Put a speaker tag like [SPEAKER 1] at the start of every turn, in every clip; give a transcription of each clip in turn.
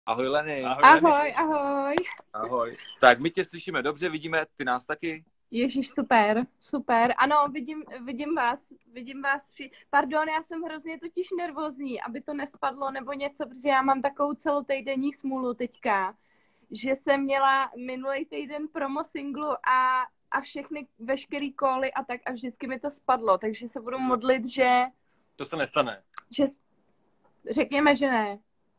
[SPEAKER 1] Ahoj Leny.
[SPEAKER 2] Ahoj, ahoj.
[SPEAKER 1] Ahoj. Tak my tě slyšíme dobře, vidíme, ty nás taky.
[SPEAKER 2] Ježíš, super, super. Ano, vidím vás. Pardon, já jsem hrozně totiž nervózní, aby to nespadlo nebo něco, protože já mám takovou celotýdenní smůlu teďka, že jsem měla minulý týden promo singlu a veškerý koly a tak a vždycky mi to spadlo, takže se budu modlit, že...
[SPEAKER 3] To se nestane.
[SPEAKER 2] Že řekněme, že ne.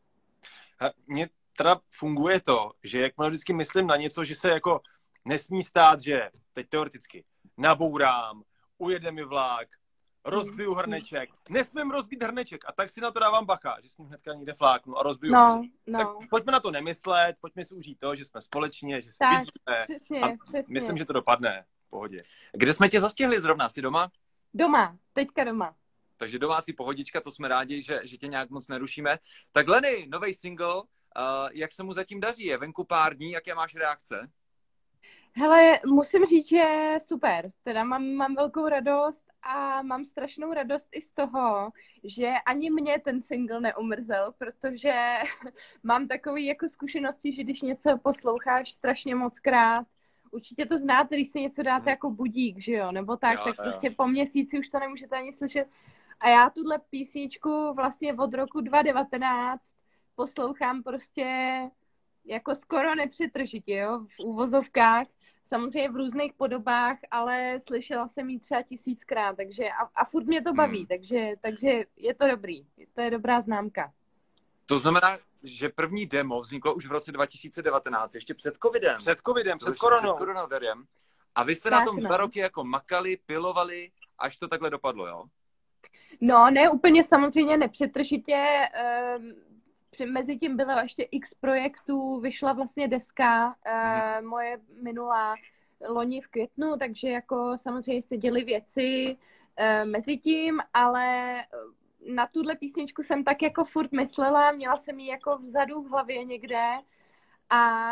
[SPEAKER 3] Mně teda funguje to, že jakmile vždycky myslím na něco, že se jako nesmí stát, že teď teoreticky nabourám, ujede mi vlak, rozbiju hrneček, nesmím rozbít hrneček a tak si na to dávám bacha, že s ním hnedka někde fláknu a rozbiju hrneček. Tak pojďme na to nemyslet, pojďme si užít to, že jsme společně, že se vidíme.
[SPEAKER 2] Přesně.
[SPEAKER 3] Myslím, že to dopadne v pohodě.
[SPEAKER 1] Kde jsme tě zastihli zrovna? Jsi doma?
[SPEAKER 2] Teďka doma.
[SPEAKER 1] Takže domácí pohodička, to jsme rádi, že tě nějak moc nerušíme. Tak Leny, nový single, jak se mu zatím daří? Je venku pár dní, jaké máš reakce?
[SPEAKER 2] Hele, musím říct, že super. Teda mám velkou radost a mám strašnou radost i z toho, že ani mě ten single neumrzel, protože mám takový jako zkušenosti, že když něco posloucháš strašně moc krát, určitě to znáte, když si něco dáte jako budík, že jo, nebo tak, tak prostě po měsíci už to nemůžete ani slyšet. A já tuhle písničku vlastně od roku 2019 poslouchám prostě jako skoro nepřetržitě, jo, v úvozovkách, samozřejmě v různých podobách, ale slyšela jsem ji třeba 1000krát, takže a furt mě to baví, takže je to dobrý, to je dobrá známka.
[SPEAKER 1] To znamená, že první demo vzniklo už v roce 2019, ještě před covidem.
[SPEAKER 3] Před
[SPEAKER 1] koronavirem. A vy jste na tom 2 roky jako makali, pilovali, až to takhle dopadlo, jo?
[SPEAKER 2] No, ne úplně samozřejmě nepřetržitě. Mezi tím bylo ještě x projektů, vyšla vlastně deska, moje minulá loni v květnu, takže jako samozřejmě se děly věci mezi tím, ale na tuhle písničku jsem tak jako furt myslela, měla jsem ji jako vzadu v hlavě někde a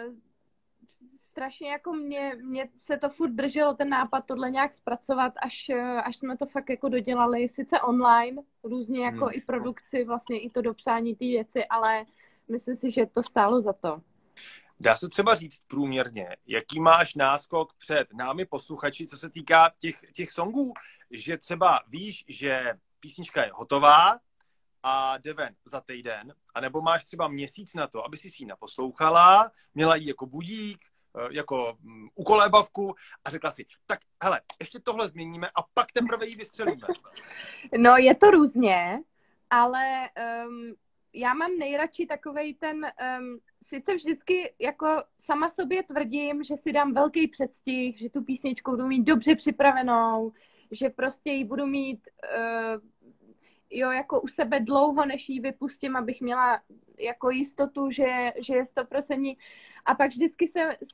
[SPEAKER 2] strašně jako mě se to furt drželo ten nápad tohle nějak zpracovat, až jsme to fakt jako dodělali, sice online, různě jako i produkci, vlastně i to dopsání té věci, ale myslím si, že to stálo za to.
[SPEAKER 3] Dá se třeba říct průměrně, jaký máš náskok před námi posluchači, co se týká těch songů, že třeba víš, že písnička je hotová a jde ven za týden, anebo máš třeba měsíc na to, aby si ji naposlouchala, měla ji jako budík, jako ukolébavku a řekla si, tak hele, ještě tohle změníme a pak teprve ji vystřelíme.
[SPEAKER 2] No je to různě, ale já mám nejradši takovej ten, sice vždycky jako sama sobě tvrdím, že si dám velký předstih, že tu písničku budu mít dobře připravenou, že prostě ji budu mít jako u sebe dlouho, než ji vypustím, abych měla jako jistotu, že je 100%. A pak vždycky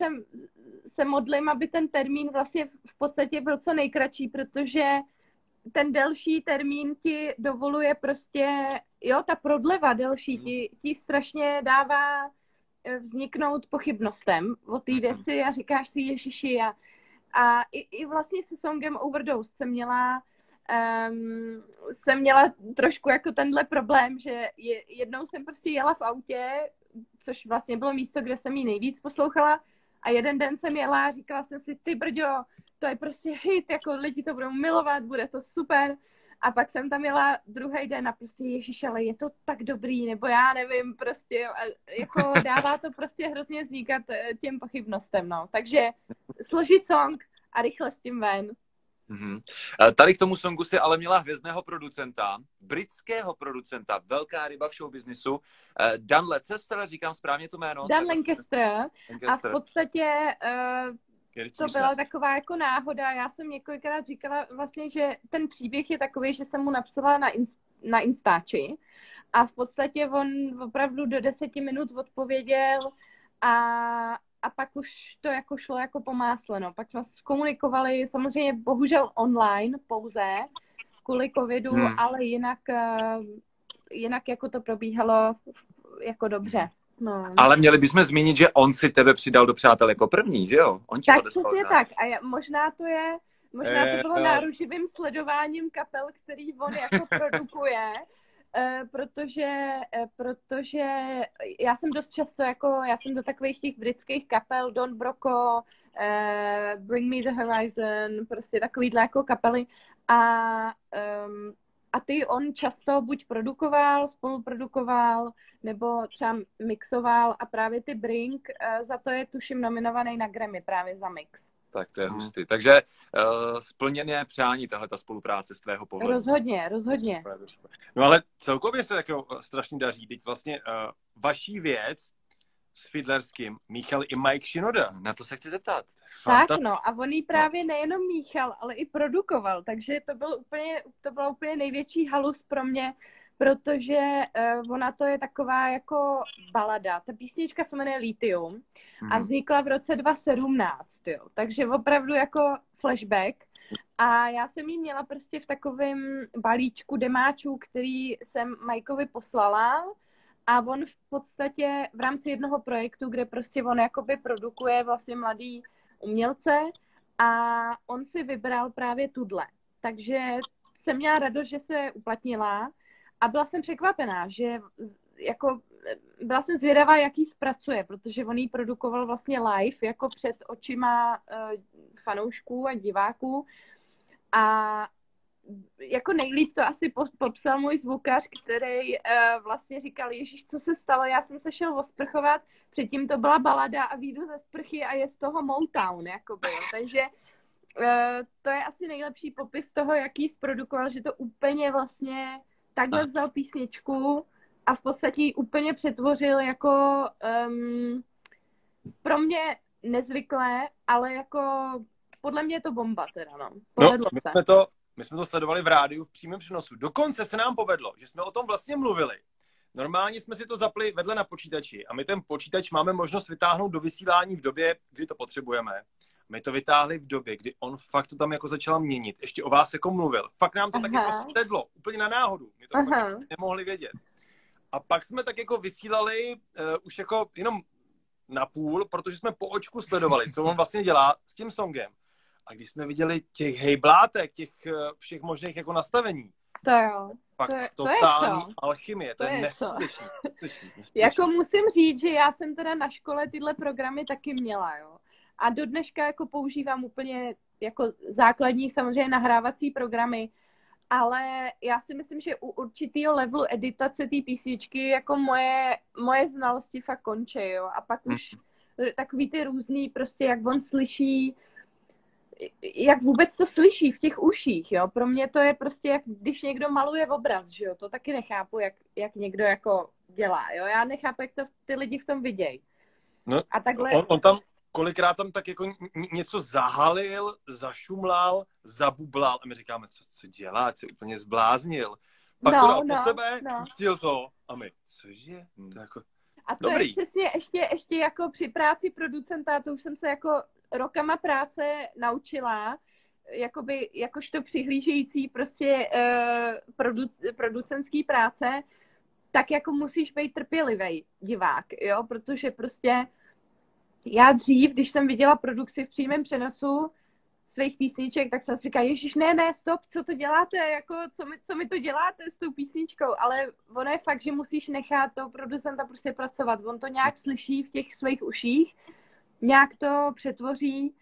[SPEAKER 2] se modlím, aby ten termín vlastně v podstatě byl co nejkratší, protože ten delší termín ti dovoluje prostě, ta prodleva delší ti strašně dává vzniknout pochybnostem o té věci a říkáš si Ježiši a i vlastně se songem Overdose jsem měla trošku jako tenhle problém, že jednou jsem prostě jela v autě, což vlastně bylo místo, kde jsem ji nejvíc poslouchala a jeden den jsem jela a říkala jsem si, ty brďo, to je prostě hit, jako lidi to budou milovat, bude to super. A pak jsem tam jela druhý den a prostě ježiš, ale je to tak dobrý, nebo já nevím, prostě jako dává to prostě hrozně vznikat těm pochybnostem, no. Takže složit song a rychle s tím ven.
[SPEAKER 1] Mm-hmm. Tady k tomu songu si ale měla hvězdného producenta, britského producenta, velká ryba v showbiznisu, Dan Leicester, říkám správně to jméno?
[SPEAKER 2] Dan Lancaster. A v podstatě to byla taková jako náhoda. Já jsem několikrát říkala vlastně, že ten příběh je takový, že jsem mu napsala na Instači a v podstatě on opravdu do 10 minut odpověděl a pak už to jako šlo jako po másle, no. Pak jsme komunikovali samozřejmě bohužel online pouze kvůli covidu, ale jinak jako to probíhalo jako dobře. No.
[SPEAKER 1] Ale měli bychom zmínit, že on si tebe přidal do přátel jako první, že jo? On
[SPEAKER 2] tak přesně tak. A možná to bylo náruživým sledováním kapel, který on jako produkuje. protože já jsem dost často já jsem do takových těch britských kapel Don Broco, Bring Me the Horizon, prostě takovýhle jako kapely a ty on často buď produkoval, spoluprodukoval, nebo třeba mixoval a právě ty Brink, za to je tuším nominovaný na Grammy právě za mix.
[SPEAKER 1] Tak to je hustý. Takže splněné přání tahleta spolupráce z tvého pohledu.
[SPEAKER 2] Rozhodně.
[SPEAKER 3] No ale celkově se jako strašně daří. Teď vlastně vaší věc s Fiedlerským míchal i Mike Shinoda.
[SPEAKER 1] Na to se chci zeptat.
[SPEAKER 2] Tak no, a on jí právě nejenom míchal, ale i produkoval, takže to byla úplně největší halus pro mě, protože ona to je taková jako balada. Ta písnička se jmenuje Lithium a vznikla v roce 2017, jo. Takže opravdu jako flashback. A já jsem jí měla prostě v takovém balíčku demáčů, který jsem Mikeovi poslala a on v podstatě v rámci jednoho projektu, kde prostě on jakoby produkuje vlastně mladý umělce a on si vybral právě tudle. Takže jsem měla radost, že se uplatnila a byla jsem překvapená, že jako byla jsem zvědavá, jaký zpracuje, protože on jí produkoval vlastně live, jako před očima fanoušků a diváků a jako nejlíp to asi popsal můj zvukař, který vlastně říkal, Ježíš, co se stalo, já jsem se šel osprchovat, předtím to byla balada a vyjdu ze sprchy a je z toho Motown, jakoby, jo. Takže to je asi nejlepší popis toho, jaký zprodukoval, že to úplně vlastně takhle vzal písničku a v podstatě ji úplně přetvořil jako pro mě nezvyklé, ale jako podle mě je to bomba teda, no. Povedlo se.
[SPEAKER 3] My jsme to sledovali v rádiu v přímém přenosu. Dokonce se nám povedlo, že jsme o tom vlastně mluvili. Normálně jsme si to zapli vedle na počítači a my ten počítač máme možnost vytáhnout do vysílání v době, kdy to potřebujeme. My to vytáhli v době, kdy on fakt to tam jako začal měnit. Ještě o vás jako mluvil. Fakt nám to tak jako sedlo, úplně na náhodu. My to nemohli vědět. A pak jsme tak jako vysílali už jako jenom na půl, protože jsme po očku sledovali, co on vlastně dělá s tím songem. A když jsme viděli těch hejblátek, těch všech možných jako nastavení,
[SPEAKER 2] to jo.
[SPEAKER 3] Pak totální alchymie, to je neskutečný.
[SPEAKER 2] Jako musím říct, že já jsem teda na škole tyhle programy taky měla, jo. A do dneška jako používám úplně jako základní samozřejmě nahrávací programy, ale já si myslím, že u určitého levelu editace té písničky jako moje znalosti fakt končí, jo. A pak už takový ty různý prostě, jak on slyší, jak vůbec to slyší v těch uších, jo. Pro mě to je prostě, jak když někdo maluje obraz, že jo. To taky nechápu, jak někdo jako dělá, jo. Já nechápu, jak to ty lidi v tom vidějí.
[SPEAKER 3] No,
[SPEAKER 2] a takhle...
[SPEAKER 3] on tam kolikrát tam tak jako něco zahalil, zašumlal, zabublal a my říkáme, co dělá, co úplně zbláznil. Pak to dal po sebe, pustil to a my, cože? To jako...
[SPEAKER 2] A to je přesně ještě jako při práci producenta, to už jsem se jako rokama práce naučila, jakoby, jakožto přihlížející prostě producentský práce, tak jako musíš být trpělivý divák, jo, protože prostě já dřív, když jsem viděla produkci v přímém přenosu svých písniček, tak jsem si říkala, ježiš, ne, stop, co to děláte, jako, co mi to děláte s tou písničkou, ale ono je fakt, že musíš nechat toho producenta prostě pracovat, on to nějak slyší v těch svých uších, nějak to přetvoří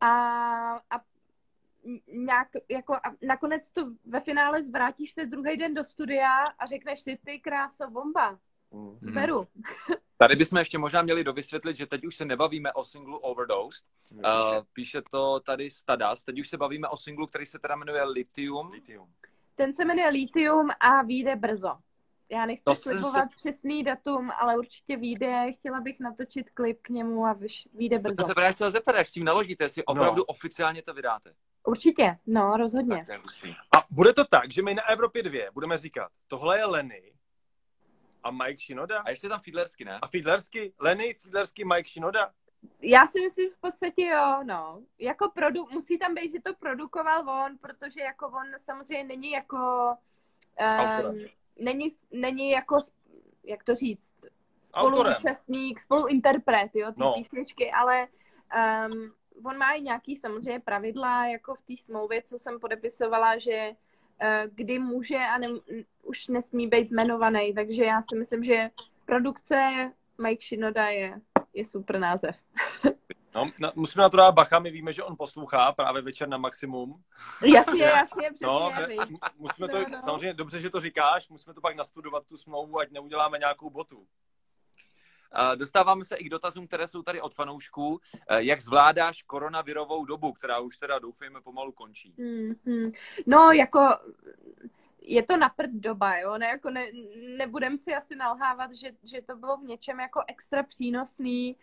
[SPEAKER 2] a nějak jako a nakonec to ve finále zvrátíš se druhý den do studia a řekneš si, ty kráso, bomba, beru.
[SPEAKER 1] Tady bychom ještě možná měli dovysvětlit, že teď už se nebavíme o singlu Overdosed. Píše to tady Stadas. Teď už se bavíme o singlu, který se teda jmenuje Lithium.
[SPEAKER 2] Ten se jmenuje Lithium a vyjde brzo. Já nechci slibovat přesný datum, ale určitě vyjde. Chtěla bych natočit klip k němu a vyjde brzo.
[SPEAKER 1] To se právě chtěla zeptat, jak s tím naložíte, jestli opravdu oficiálně to vydáte.
[SPEAKER 2] Určitě, no, rozhodně.
[SPEAKER 3] A bude to tak, že my na Evropě 2 budeme říkat, tohle je Lenny a Mike Shinoda.
[SPEAKER 1] A ještě tam Fiedlersky, ne?
[SPEAKER 3] A Fiedlersky? Lenny, Fiedlersky, Mike Shinoda?
[SPEAKER 2] Já si myslím v podstatě jo, no. Jako musí tam být, že to produkoval on, protože jako on samozřejmě není jako... není jako, jak to říct, spoluúčastník, spoluinterpret, jo, ty písničky, ale on má i nějaký samozřejmě pravidla, jako v té smlouvě, co jsem podepisovala, že kdy může a už nesmí být jmenovaný, takže já si myslím, že produkce Mike Shinoda je super název.
[SPEAKER 3] No, musíme na to dát bacha, my víme, že on poslouchá právě večer na maximum.
[SPEAKER 2] Jasně, přesně.
[SPEAKER 3] No, musíme to, samozřejmě dobře, že to říkáš, musíme to pak nastudovat tu smlouvu, ať neuděláme nějakou botu.
[SPEAKER 1] Dostáváme se i k dotazům, které jsou tady od fanoušků. Jak zvládáš koronavirovou dobu, která už teda doufejme pomalu končí?
[SPEAKER 2] No, jako je to na prd doba, jo? Nebudem si asi nalhávat, že to bylo v něčem jako extra přínosný.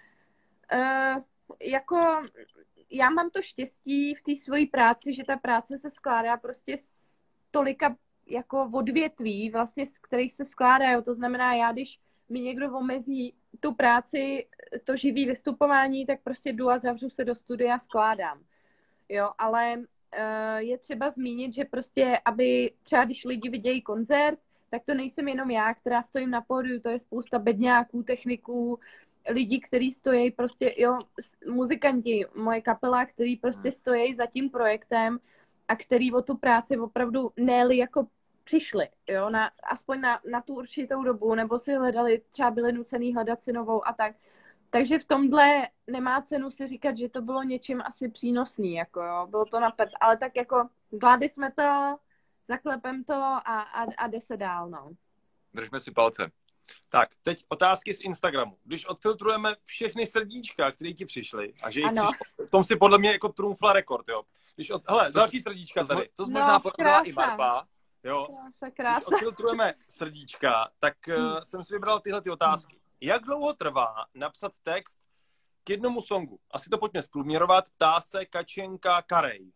[SPEAKER 2] Jako já mám to štěstí v té svojí práci, že ta práce se skládá prostě z tolika jako odvětví, vlastně z kterých se skládá, jo? To znamená, já když mi někdo omezí tu práci, to živý vystupování, tak prostě jdu a zavřu se do studia a skládám. Jo, ale je třeba zmínit, že prostě, aby třeba když lidi vidějí koncert, tak to nejsem jenom já, která stojím na pódiu, to je spousta bedňáků, techniků, lidí, kteří stojí prostě, jo, muzikanti, moje kapela, který prostě stojí za tím projektem a který o tu práci opravdu ne-li jako přišli, jo, aspoň na tu určitou dobu, nebo si hledali, třeba byli nucený hledat si novou a tak. Takže v tomhle nemá cenu si říkat, že to bylo něčím asi přínosný, jako jo, bylo to napad, ale tak jako zvládli jsme to, zaklepem to a jde se dál, no.
[SPEAKER 1] Držme si palce.
[SPEAKER 3] Tak, teď otázky z Instagramu. Když odfiltrujeme všechny srdíčka, které ti přišly, a že jich přišlo, v tom si podle mě jako trumfla rekord, jo. Hele, další srdíčka tady.
[SPEAKER 1] To možná porazila i Marpa.
[SPEAKER 3] Jo.
[SPEAKER 2] Krása.
[SPEAKER 3] Když odfiltrujeme srdíčka, tak jsem si vybral tyhle ty otázky. Jak dlouho trvá napsat text k jednomu songu? Asi to pojďme zprůměrovat. Ptá se Kačenka Karej.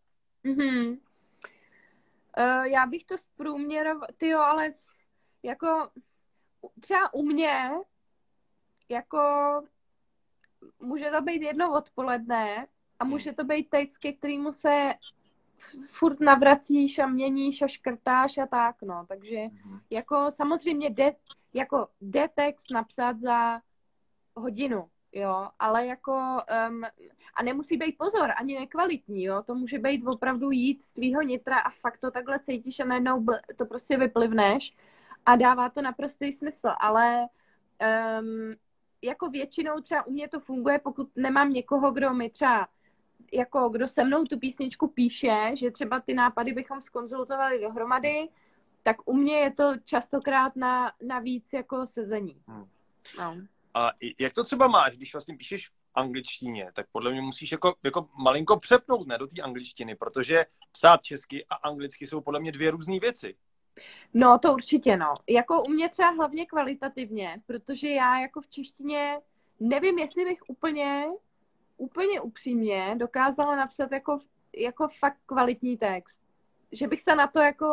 [SPEAKER 2] Já bych to zprůměroval, tyjo, ale jako třeba u mě, jako může to být jedno odpoledne a může to být text, ke kterému se furt navracíš a měníš a škrtáš a tak, no. Takže jako samozřejmě jde text napsat za hodinu, jo, ale jako a nemusí být pozor, ani nekvalitní, jo, to může být opravdu jít z tvýho nitra a fakt to takhle cítíš a najednou to prostě vyplivneš a dává to naprostý smysl, ale jako většinou třeba u mě to funguje, pokud nemám někoho, kdo mi třeba jako kdo se mnou tu písničku píše, že třeba ty nápady bychom zkonzultovali dohromady, tak u mě je to častokrát na víc jako sezení. No.
[SPEAKER 3] A jak to třeba máš, když vlastně píšeš v angličtině, tak podle mě musíš jako malinko přepnout, ne, do té angličtiny, protože psát česky a anglicky jsou podle mě dvě různé věci.
[SPEAKER 2] No, to určitě, no. Jako u mě třeba hlavně kvalitativně, protože já jako v češtině nevím, jestli bych úplně upřímně dokázala napsat jako fakt kvalitní text. Že bych se na to jako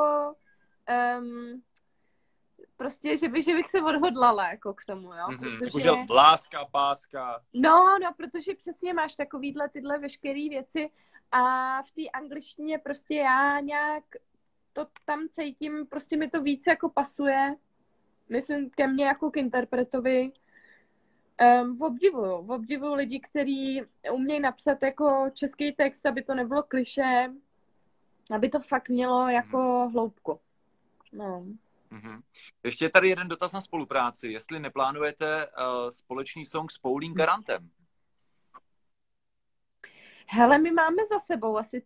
[SPEAKER 2] prostě, že bych se odhodlala jako k tomu, jo.
[SPEAKER 3] Protože láska, páska.
[SPEAKER 2] No, protože přesně máš tyhle veškeré věci a v té angličtině prostě já nějak to tam cítím, prostě mi to víc jako pasuje. Myslím ke mně jako k interpretovi. Obdivuju lidi, kteří umějí napsat jako český text, aby to nebylo klišé, aby to fakt mělo jako hloubku. No.
[SPEAKER 1] Ještě je tady jeden dotaz na spolupráci. Jestli neplánujete společný song s Paulín Garantem?
[SPEAKER 2] Hele, my máme za sebou asi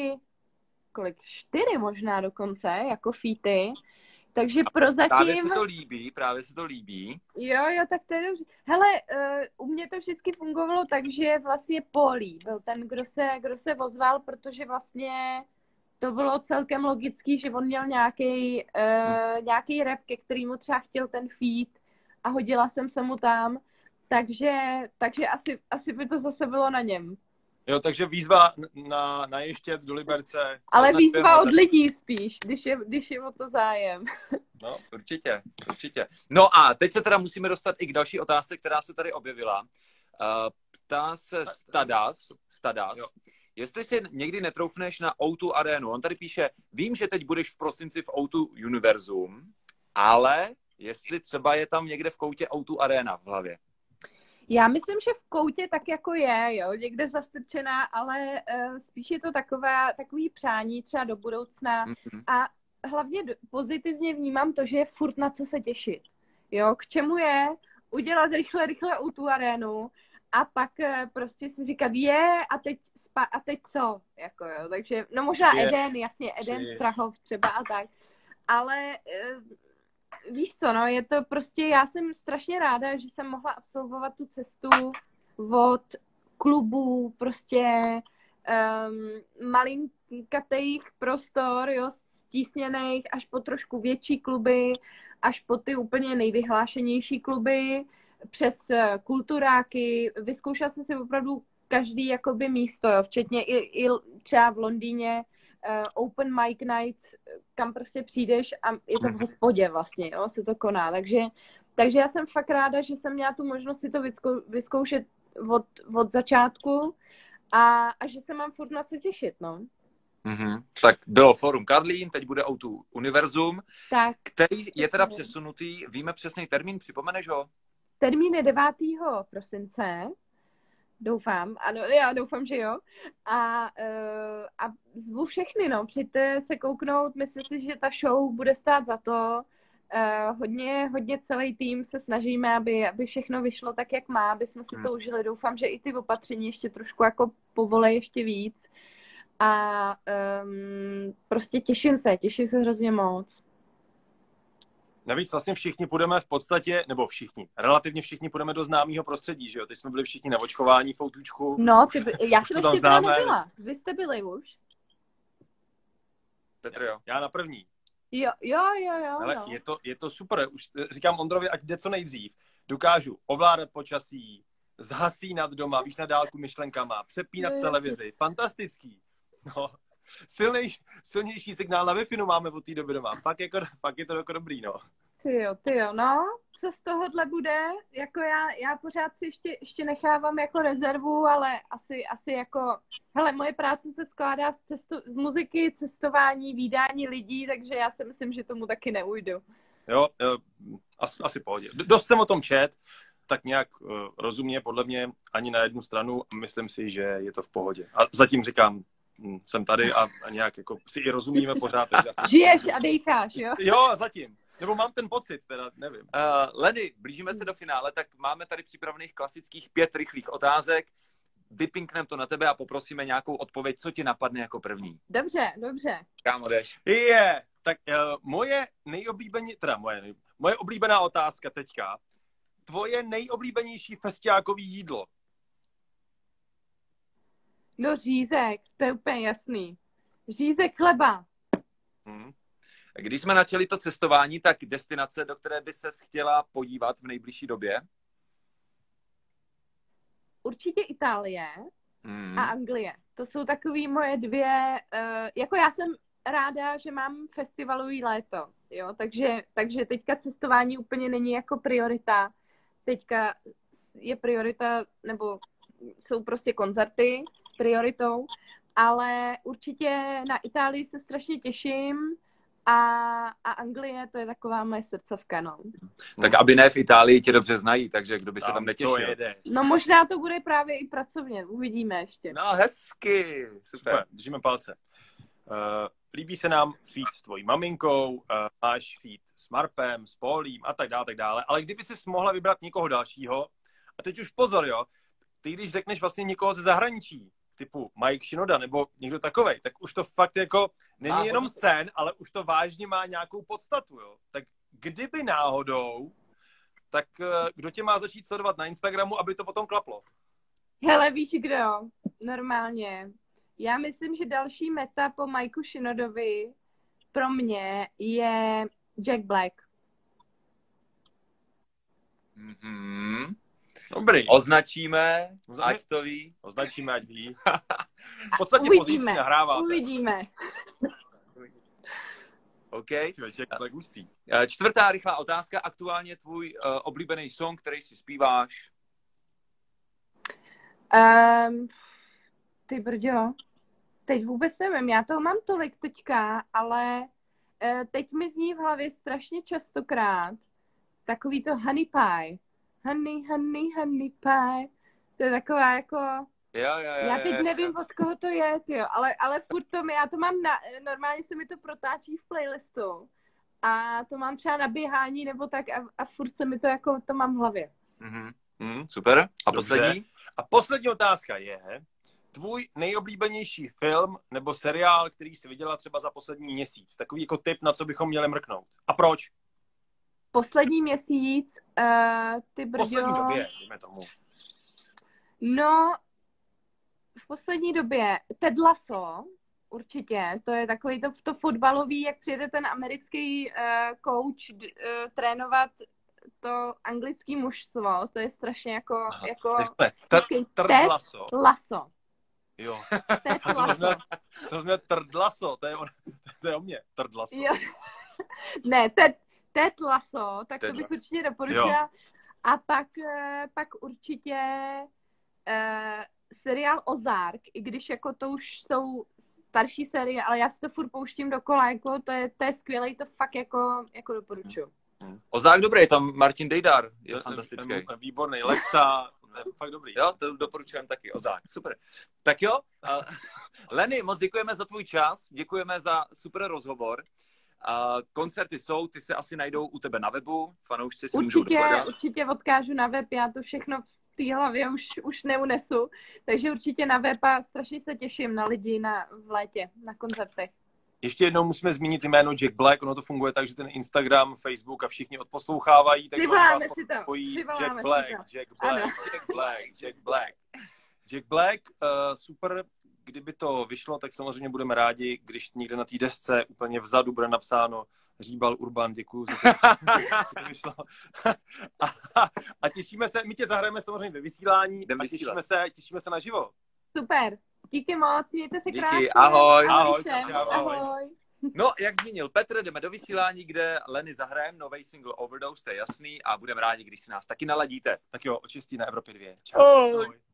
[SPEAKER 2] 4 možná dokonce, jako featy. Takže prozatím...
[SPEAKER 1] Právě se to líbí.
[SPEAKER 2] Jo, tak to je dobře. Hele, u mě to vždycky fungovalo tak, že vlastně Paulí byl ten, kdo se ozval, protože vlastně to bylo celkem logický, že on měl nějaký rap, ke kterému třeba chtěl ten feat a hodila jsem se mu tam, takže asi by to zase bylo na něm.
[SPEAKER 3] Jo, takže výzva na Ještěd do Liberce.
[SPEAKER 2] Ale výzva od lidí spíš, když je o to zájem.
[SPEAKER 1] No, určitě. No a teď se teda musíme dostat i k další otázce, která se tady objevila. Ptá se Stadas. Jestli si někdy netroufneš na O2 Arenu. On tady píše, vím, že teď budeš v prosinci v O2 Univerzum, ale jestli třeba je tam někde v koutě O2 Arena v hlavě.
[SPEAKER 2] Já myslím, že v koutě tak jako je, jo, někde zastrčená, ale spíš je to takový přání třeba do budoucna a hlavně pozitivně vnímám to, že je furt na co se těšit. Jo, k čemu je udělat rychle tu arénu a pak prostě si říkat a teď co, jako jo, takže, no možná Eden, jasně, Eden, Strahov třeba a tak, ale víš co, no, je to prostě, já jsem strašně ráda, že jsem mohla absolvovat tu cestu od klubů, prostě malinkatých prostor, jo, stísněných, až po trošku větší kluby, až po ty úplně nejvyhlášenější kluby, přes kulturáky. Vyzkoušela jsem si opravdu každý jakoby místo, jo, včetně i třeba v Londýně open mic nights, kam prostě přijdeš a je to v hospodě vlastně, jo, se to koná. Takže já jsem fakt ráda, že jsem měla tu možnost si to vyzkoušet od začátku a že se mám furt na co těšit, no.
[SPEAKER 1] Tak bylo Fórum Karlín, teď bude O2 Univerzum,
[SPEAKER 2] tak,
[SPEAKER 1] který je teda přesunutý, víme přesný termín, připomeneš ho?
[SPEAKER 2] Termín je 9. prosince, doufám, ano, já doufám, že jo. A zvu všechny, no, přijďte se kouknout, myslím si, že ta show bude stát za to. Hodně celý tým se snažíme, aby všechno vyšlo tak, jak má, aby jsme si to užili. Doufám, že i ty opatření ještě trošku jako povolej ještě víc. A prostě těším se hrozně moc.
[SPEAKER 3] Navíc vlastně všichni půjdeme v podstatě, nebo relativně všichni půjdeme do známého prostředí, že jo? Teď jsme byli všichni na očkování v Outůčku.
[SPEAKER 2] No, já jsem ještě tam nebyla. Vy jste byli už?
[SPEAKER 1] Petr, jo.
[SPEAKER 3] Já na první.
[SPEAKER 2] Jo.
[SPEAKER 3] Ale
[SPEAKER 2] no.
[SPEAKER 3] je to super. Už říkám Ondrovi, ať jde co nejdřív. Dokážu ovládat počasí, zhasínat doma, víš, na dálku myšlenkama, přepínat televizi. Fantastický. No. Silnější signál na Wi-Fi máme od té doby doma. Fakt je to jako dobrý, no.
[SPEAKER 2] Ty jo, no, co z tohohle bude, jako já pořád si ještě nechávám jako rezervu, ale asi jako, hele, moje práce se skládá z muziky, cestování, vídání lidí, takže já si myslím, že tomu taky neujdu.
[SPEAKER 3] Jo, asi pohodě. Dost jsem o tom čet, tak nějak rozumně, podle mě, ani na jednu stranu, myslím si, že je to v pohodě. A zatím říkám, jsem tady a nějak jako si i rozumíme pořád.
[SPEAKER 2] Žiješ a dejcháš, jo?
[SPEAKER 3] Jo, zatím. Nebo mám ten pocit, teda nevím.
[SPEAKER 1] Lenny, blížíme se do finále, tak máme tady připravených klasických 5 rychlých otázek. Vypinkneme to na tebe a poprosíme nějakou odpověď, co ti napadne jako první.
[SPEAKER 2] Dobře.
[SPEAKER 1] Kam jdeš?
[SPEAKER 3] Tak moje oblíbená otázka teďka. Tvoje nejoblíbenější festiákový jídlo?
[SPEAKER 2] No řízek, to je úplně jasný. Řízek chleba.
[SPEAKER 1] Když jsme načali to cestování, tak destinace, do které by ses chtěla podívat v nejbližší době?
[SPEAKER 2] Určitě Itálie a Anglie. To jsou takový moje dvě, jako já jsem ráda, že mám festivalový léto, jo, takže teďka cestování úplně není jako priorita. Teďka je priorita, nebo jsou prostě koncerty prioritou, ale určitě na Itálii se strašně těším a Anglie, to je taková moje srdcovka, no.
[SPEAKER 1] Tak aby ne v Itálii tě dobře znají, takže kdo by se tam netěšil.
[SPEAKER 2] No možná to bude právě i pracovně, uvidíme ještě.
[SPEAKER 1] No hezky, super.
[SPEAKER 3] Držíme palce. Líbí se nám feed s tvojí maminkou, máš feed s Marpem, s Polím a tak dále, ale kdyby si mohla vybrat někoho dalšího, a teď už pozor, jo, ty když řekneš vlastně někoho ze zahraničí, typu Mike Shinoda nebo někdo takovej, tak už to fakt jako není jenom sen, ale už to vážně má nějakou podstatu, jo. Tak kdyby náhodou, tak kdo tě má začít sledovat na Instagramu, aby to potom klaplo?
[SPEAKER 2] Hele, víš kdo? Normálně. Já myslím, že další meta po Mikeu Shinodovi pro mě je Jack Black.
[SPEAKER 3] Dobrý.
[SPEAKER 1] Označíme, ať to ví.
[SPEAKER 3] Označíme, ať ví. V podstatě pozítří nahráváte.
[SPEAKER 2] Uvidíme.
[SPEAKER 1] OK.
[SPEAKER 3] Tak hustý.
[SPEAKER 1] 4. rychlá otázka. Aktuálně tvůj oblíbený song, který si zpíváš?
[SPEAKER 2] Ty brďo. Teď vůbec nevím. Já toho mám tolik teďka, ale teď mi zní v hlavě strašně častokrát takový to Honey Pie. honey pie. To je taková jako...
[SPEAKER 1] Jo.
[SPEAKER 2] Já teď nevím, od koho to je, tyjo, ale furt já to mám normálně se mi to protáčí v playlistu a to mám třeba na běhání nebo tak a furt se mi to jako, to mám v hlavě.
[SPEAKER 1] Super. A
[SPEAKER 3] Dobře.
[SPEAKER 1] poslední?
[SPEAKER 3] A poslední otázka je, tvůj nejoblíbenější film nebo seriál, který jsi viděla třeba za poslední měsíc? Takový jako tip, na co bychom měli mrknout. A proč?
[SPEAKER 2] Poslední měsíc, ty brďo...
[SPEAKER 3] Poslední době, dejme tomu.
[SPEAKER 2] No, v poslední době Ted Lasso, určitě, to je takový to fotbalový, jak přijede ten americký coach trénovat to anglický mužstvo, to je strašně jako
[SPEAKER 3] Ted Lasso.
[SPEAKER 2] Lasso.
[SPEAKER 3] Jo.
[SPEAKER 2] Ted Lasso.
[SPEAKER 3] Jsem měl Ted Lasso, to je o mě, Ted Lasso.
[SPEAKER 2] Jo. Ne, Ted Lasso, tak Ted to bych určitě doporučila. Jo. A pak určitě seriál Ozark, i když jako to už jsou starší série, ale já si to furt pouštím dokola, jako to je skvělý, to fakt jako doporučuji.
[SPEAKER 1] Ozark dobrý, tam Martin Dejdar je fantastický.
[SPEAKER 3] Výborný, Lexa, to je fakt dobrý.
[SPEAKER 1] Jo, to doporučujeme taky, Ozark, super. Tak jo, Leny, moc děkujeme za tvůj čas, děkujeme za super rozhovor. Koncerty jsou, ty se asi najdou u tebe na webu, fanoušci si můžou dohledat. Určitě
[SPEAKER 2] odkážu na web, já to všechno v té hlavě už neunesu, takže určitě na web a strašně se těším na lidi v létě, na koncertech.
[SPEAKER 3] Ještě jednou musíme zmínit jméno Jack Black, ono to funguje tak, že ten Instagram, Facebook a všichni odposlouchávají, takže Jack Black, super, kdyby to vyšlo, tak samozřejmě budeme rádi, když někde na té desce úplně vzadu bude napsáno Hříbal Urban, děkuju za to, že to vyšlo. A těšíme se, my tě zahrajeme samozřejmě ve vysílání a těšíme se naživo.
[SPEAKER 2] Super, díky moc, mějte se krásně.
[SPEAKER 1] Díky, ahoj.
[SPEAKER 2] Ahoj.
[SPEAKER 1] No, jak zmínil Petr, jdeme do vysílání, kde Leny zahrajeme nový single Overdose, to je jasný, a budeme rádi, když si nás taky naladíte.
[SPEAKER 3] Tak jo, od 6 na Evropě 2.
[SPEAKER 1] Čau. Ahoj.